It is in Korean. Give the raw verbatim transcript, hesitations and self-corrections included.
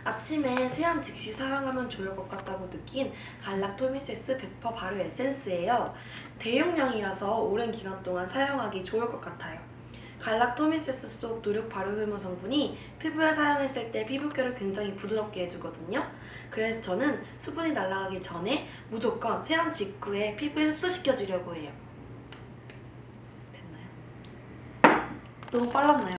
아침에 세안 즉시 사용하면 좋을 것 같다고 느낀 갈락토미세스 백 퍼센트 발효 에센스예요. 대용량이라서 오랜 기간 동안 사용하기 좋을 것 같아요. 갈락토미세스 속 누룩 발효 효모 성분이 피부에 사용했을 때 피부결을 굉장히 부드럽게 해주거든요. 그래서 저는 수분이 날아가기 전에 무조건 세안 직후에 피부에 흡수시켜주려고 해요. 됐나요? 너무 빨랐나요?